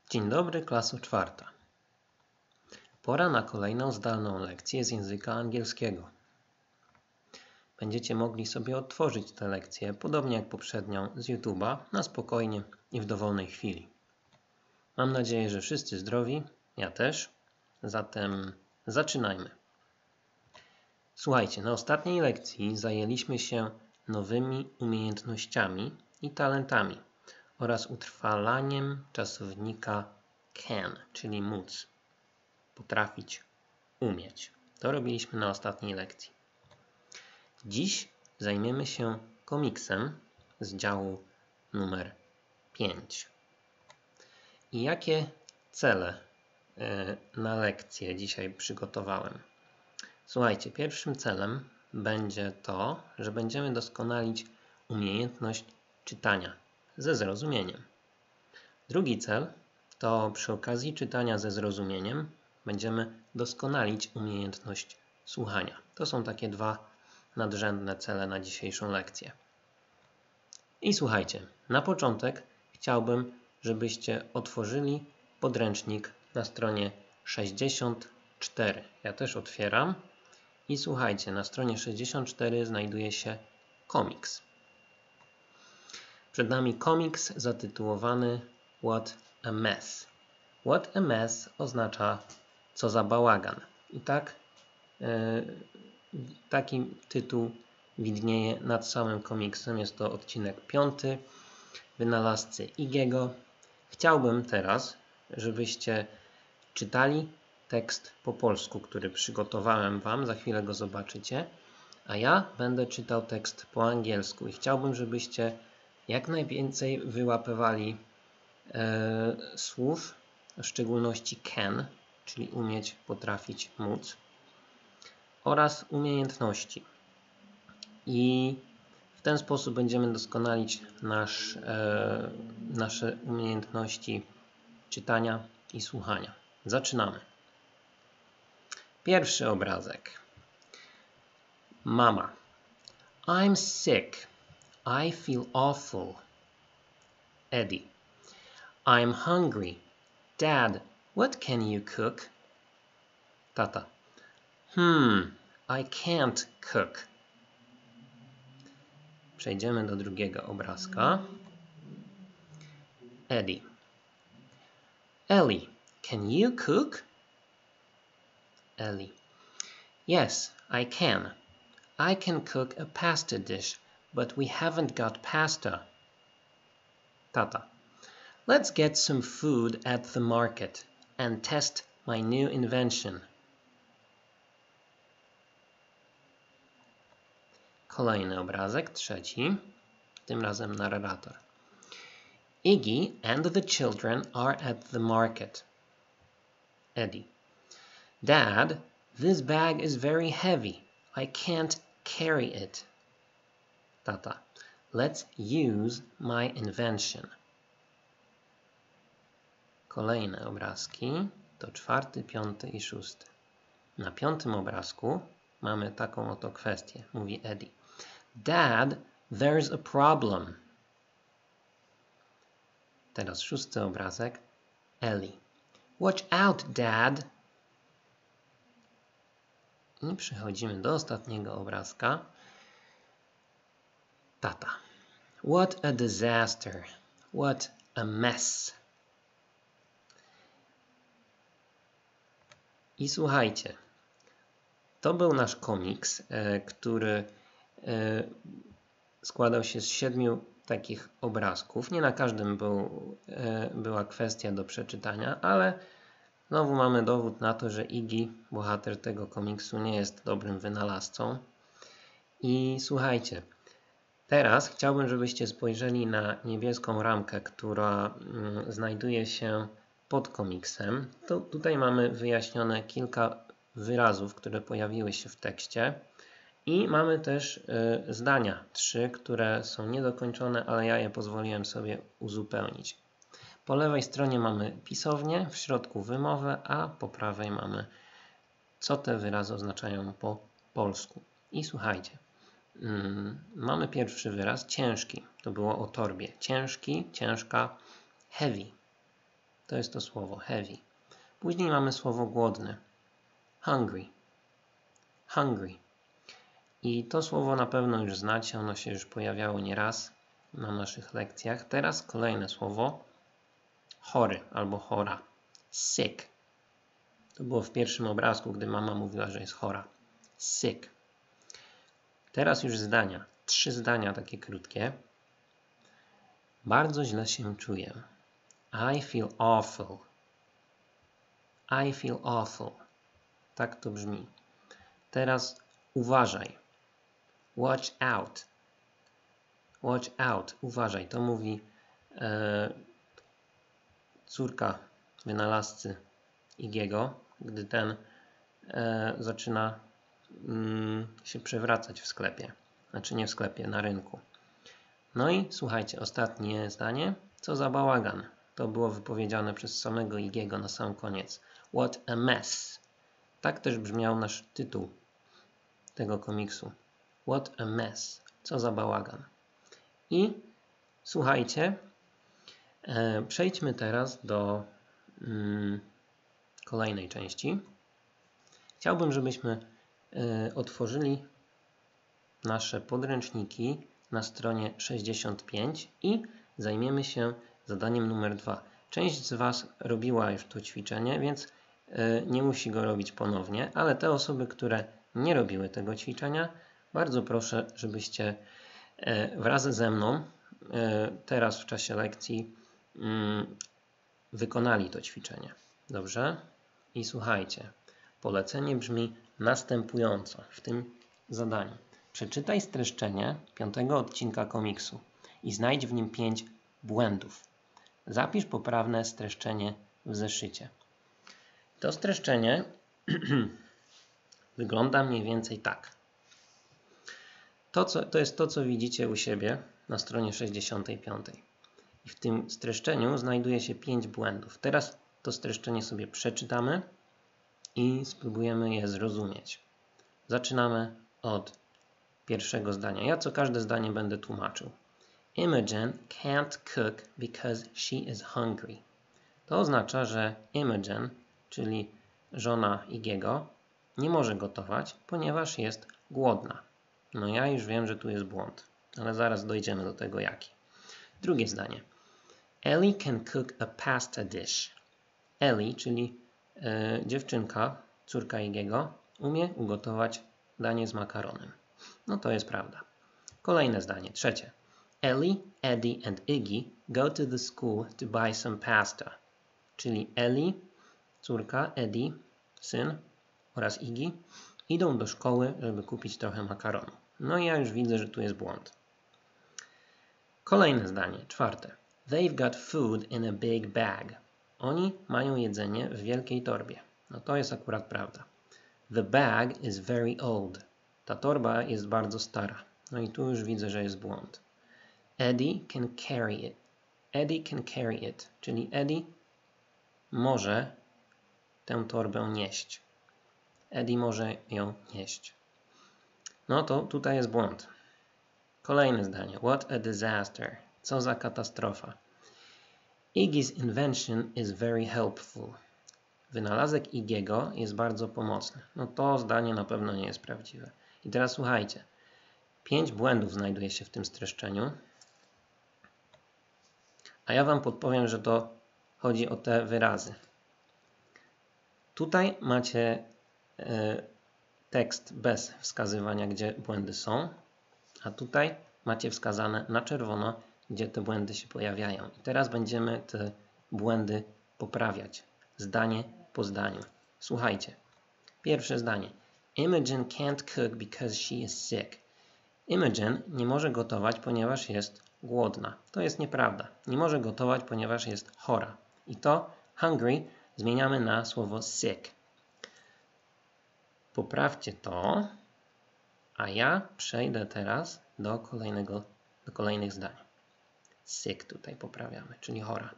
Dzień dobry, klaso czwarta. Pora na kolejną zdalną lekcję z języka angielskiego. Będziecie mogli sobie odtworzyć tę lekcję, podobnie jak poprzednią, z YouTube'a, na spokojnie i w dowolnej chwili. Mam nadzieję, że wszyscy zdrowi, ja też. Zatem zaczynajmy. Słuchajcie, na ostatniej lekcji zajęliśmy się nowymi umiejętnościami i talentami oraz utrwalaniem czasownika can, czyli móc, potrafić, umieć. To robiliśmy na ostatniej lekcji. Dziś zajmiemy się komiksem z działu numer 5. I jakie cele na lekcję dzisiaj przygotowałem? Słuchajcie, pierwszym celem będzie to, że będziemy doskonalić umiejętność czytania ze zrozumieniem. Drugi cel to przy okazji czytania ze zrozumieniem będziemy doskonalić umiejętność słuchania. To są takie dwa nadrzędne cele na dzisiejszą lekcję. I słuchajcie, na początek chciałbym, żebyście otworzyli podręcznik na stronie 64. Ja też otwieram. I słuchajcie, na stronie 64 znajduje się komiks. Przed nami komiks zatytułowany What a Mess. What a Mess oznacza co za bałagan. I tak taki tytuł widnieje nad samym komiksem. Jest to odcinek 5 wynalazcy Igiego. Chciałbym teraz, żebyście czytali tekst po polsku, który przygotowałem Wam. Za chwilę go zobaczycie. A ja będę czytał tekst po angielsku. I chciałbym, żebyście jak najwięcej wyłapywali słów, w szczególności can, czyli umieć, potrafić, móc, oraz umiejętności. I w ten sposób będziemy doskonalić nasze umiejętności czytania i słuchania. Zaczynamy. Pierwszy obrazek. Mama. I'm sick. I feel awful. Eddie. I'm hungry. Dad, what can you cook? Tata. I can't cook. Przejdziemy do drugiego obrazka. Eddie. Ellie, can you cook? Ellie. Yes, I can. I can cook a pasta dish, but we haven't got pasta. Tata. Let's get some food at the market and test my new invention. Kolejny obrazek, trzeci. Tym razem narrator. Iggy and the children are at the market. Eddie. Dad, this bag is very heavy. I can't carry it. Tata. Let's use my invention. Kolejne obrazki to 4., 5. i 6. Na 5. obrazku mamy taką oto kwestię. Mówi Eddie. Dad, there's a problem. Teraz 6. obrazek. Ellie. Watch out, Dad. I przechodzimy do ostatniego obrazka. Tata. What a disaster. What a mess. I słuchajcie, to był nasz komiks, który składał się z 7 takich obrazków. Nie na każdym była kwestia do przeczytania, ale znowu mamy dowód na to, że Iggy, bohater tego komiksu, nie jest dobrym wynalazcą. I słuchajcie, teraz chciałbym, żebyście spojrzeli na niebieską ramkę, która znajduje się pod komiksem. Tutaj mamy wyjaśnione kilka wyrazów, które pojawiły się w tekście. I mamy też zdania 3, które są niedokończone, ale ja je pozwoliłem sobie uzupełnić. Po lewej stronie mamy pisownię, w środku wymowę, a po prawej mamy, co te wyrazy oznaczają po polsku. I słuchajcie, mamy pierwszy wyraz ciężki. To było o torbie. Ciężki, ciężka, heavy. To jest to słowo heavy. Później mamy słowo głodny. Hungry. Hungry. I to słowo na pewno już znacie, ono się już pojawiało nieraz na naszych lekcjach. Teraz kolejne słowo. Chory albo chora. Sick. To było w pierwszym obrazku, gdy mama mówiła, że jest chora. Sick. Teraz już zdania. 3 zdania takie krótkie. Bardzo źle się czuję. I feel awful. I feel awful. Tak to brzmi. Teraz uważaj. Watch out. Watch out. Uważaj. To mówi córka wynalazcy Iggy'ego, gdy ten zaczyna się przewracać w sklepie. Znaczy nie w sklepie, na rynku. No i słuchajcie, ostatnie zdanie. Co za bałagan. To było wypowiedziane przez samego Iggy'ego na sam koniec. What a mess. Tak też brzmiał nasz tytuł tego komiksu. What a mess. Co za bałagan. I słuchajcie, przejdźmy teraz do kolejnej części. Chciałbym, żebyśmy otworzyli nasze podręczniki na stronie 65 i zajmiemy się zadaniem numer 2. Część z Was robiła już to ćwiczenie, więc nie musi go robić ponownie, ale te osoby, które nie robiły tego ćwiczenia, bardzo proszę, żebyście wraz ze mną teraz w czasie lekcji wykonali to ćwiczenie. Dobrze? I słuchajcie, polecenie brzmi następująco w tym zadaniu. Przeczytaj streszczenie 5. odcinka komiksu i znajdź w nim 5 błędów. Zapisz poprawne streszczenie w zeszycie. To streszczenie wygląda mniej więcej tak. To jest to, co widzicie u siebie na stronie 65. I w tym streszczeniu znajduje się 5 błędów. Teraz to streszczenie sobie przeczytamy i spróbujemy je zrozumieć. Zaczynamy od pierwszego zdania. Ja co każde zdanie będę tłumaczył. Imogen can't cook because she is hungry. To oznacza, że Imogen, czyli żona Iggy'ego, nie może gotować, ponieważ jest głodna. No ja już wiem, że tu jest błąd, ale zaraz dojdziemy do tego jaki. Drugie zdanie. Ellie can cook a pasta dish. Ellie, czyli dziewczynka, córka Iggy'ego, umie ugotować danie z makaronem. No to jest prawda. Kolejne zdanie, trzecie. Ellie, Eddie and Iggy go to the school to buy some pasta. Czyli Ellie, córka, Eddie, syn oraz Iggy idą do szkoły, żeby kupić trochę makaronu. No i ja już widzę, że tu jest błąd. Kolejne zdanie, czwarte. They've got food in a big bag. Oni mają jedzenie w wielkiej torbie. No to jest akurat prawda. The bag is very old. Ta torba jest bardzo stara. No i tu już widzę, że jest błąd. Eddie can carry it. Eddie can carry it. Czyli Eddie może tę torbę nieść. Eddie może ją nieść. No to tutaj jest błąd. Kolejne zdanie. What a disaster. Co za katastrofa. Iggy's invention is very helpful. Wynalazek Iggy'ego jest bardzo pomocny. No to zdanie na pewno nie jest prawdziwe. I teraz słuchajcie. 5 błędów znajduje się w tym streszczeniu. A ja Wam podpowiem, że to chodzi o te wyrazy. Tutaj macie tekst bez wskazywania, gdzie błędy są, a tutaj macie wskazane na czerwono, gdzie te błędy się pojawiają. I teraz będziemy te błędy poprawiać, zdanie po zdaniu. Słuchajcie. Pierwsze zdanie. Imogen can't cook because she is sick. Imogen nie może gotować, ponieważ jest głodna. To jest nieprawda. Nie może gotować, ponieważ jest chora. I to hungry zmieniamy na słowo sick. Poprawcie to, a ja przejdę teraz do kolejnych zdań. Sick tutaj poprawiamy, czyli chora.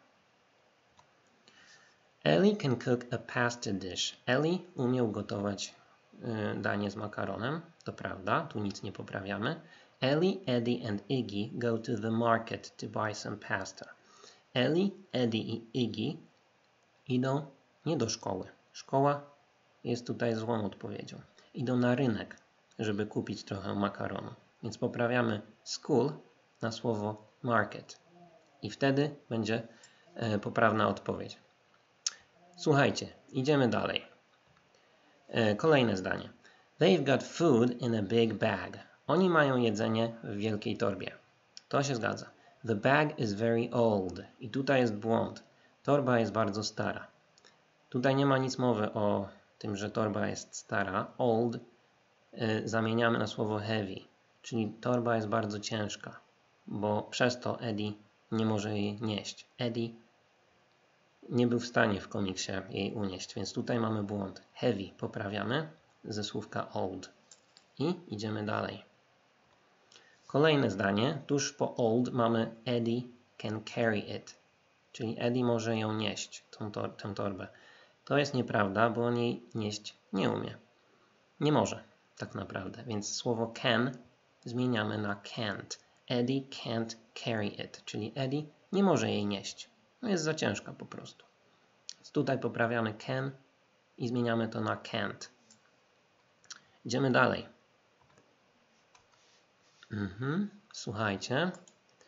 Ellie can cook a pasta dish. Ellie umie ugotować danie z makaronem. To prawda, tu nic nie poprawiamy. Ellie, Eddie and Iggy go to the market to buy some pasta. Ellie, Eddie i Iggy Idą nie do szkoły. Szkoła jest tutaj złą odpowiedzią. Idą na rynek, żeby kupić trochę makaronu. Więc poprawiamy school na słowo market. I wtedy będzie poprawna odpowiedź. Słuchajcie, idziemy dalej. Kolejne zdanie. They've got food in a big bag. Oni mają jedzenie w wielkiej torbie. To się zgadza. The bag is very old. I tutaj jest błąd. Torba jest bardzo stara. Tutaj nie ma nic mowy o tym, że torba jest stara. Old zamieniamy na słowo heavy. Czyli torba jest bardzo ciężka, bo przez to Eddie nie może jej nieść. Eddie nie był w stanie w komiksie jej unieść, więc tutaj mamy błąd. Heavy poprawiamy ze słówka old. I idziemy dalej. Kolejne zdanie. Tuż po old mamy Eddie can carry it. Czyli Eddie może ją nieść, tę torbę. To jest nieprawda, bo on jej nieść nie umie. Nie może, tak naprawdę. Więc słowo can zmieniamy na can't. Eddie can't carry it. Czyli Eddie nie może jej nieść. No jest za ciężka po prostu. Więc tutaj poprawiamy can i zmieniamy to na can't. Idziemy dalej. Słuchajcie.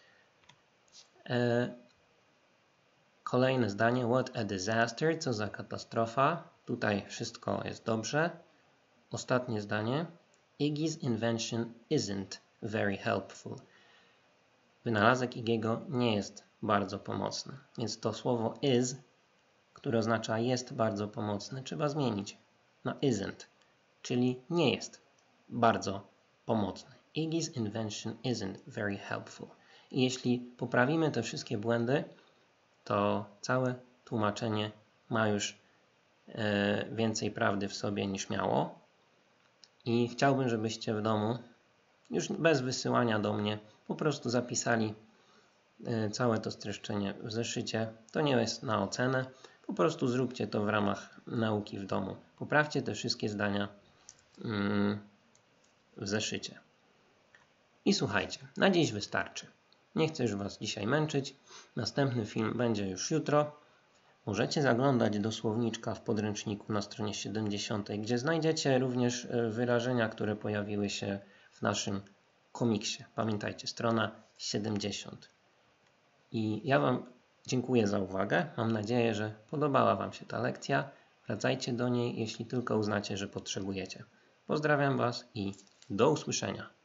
Kolejne zdanie. What a disaster. Co za katastrofa. Tutaj wszystko jest dobrze. Ostatnie zdanie. Iggy's invention isn't very helpful. Wynalazek Iggy'ego nie jest bardzo pomocny. Więc to słowo is, które oznacza jest bardzo pomocny, trzeba zmienić na isn't, czyli nie jest bardzo pomocny. Iggy's invention isn't very helpful. I jeśli poprawimy te wszystkie błędy, to całe tłumaczenie ma już więcej prawdy w sobie niż miało. I chciałbym, żebyście w domu, już bez wysyłania do mnie, po prostu zapisali całe to streszczenie w zeszycie. To nie jest na ocenę. Po prostu zróbcie to w ramach nauki w domu. Poprawcie te wszystkie zdania w zeszycie. I słuchajcie, na dziś wystarczy. Nie chcę już Was dzisiaj męczyć. Następny film będzie już jutro. Możecie zaglądać do słowniczka w podręczniku na stronie 70, gdzie znajdziecie również wyrażenia, które pojawiły się w naszym komiksie. Pamiętajcie, strona 70. I ja Wam dziękuję za uwagę. Mam nadzieję, że podobała Wam się ta lekcja. Wracajcie do niej, jeśli tylko uznacie, że potrzebujecie. Pozdrawiam Was i do usłyszenia.